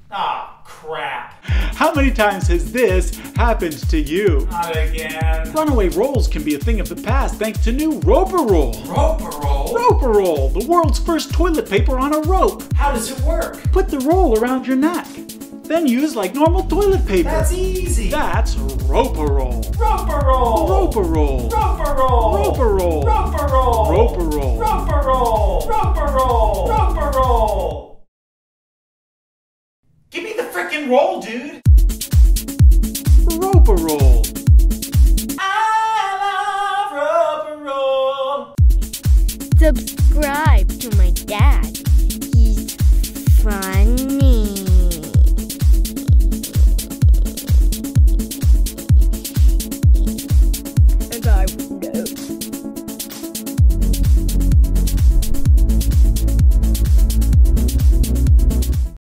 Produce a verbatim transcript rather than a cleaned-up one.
Ah, crap. How many times has this happened to you? Not again. Runaway rolls can be a thing of the past thanks to new Roper Roll. Roper roll? Roper Roll, the world's first toilet paper on a rope. How does it work? Put the roll around your neck, then use like normal toilet paper. That's easy. That's Roper Roll. Roper roll. Roper Roll. Roper roll. Roper Roll. Roper roll. Roper Roll. Roper roll. Roper roll. Roper roll. Give me the frickin' roll, dude. Roper Roll. I love roper roll. Subscribe to my dad. He's fun.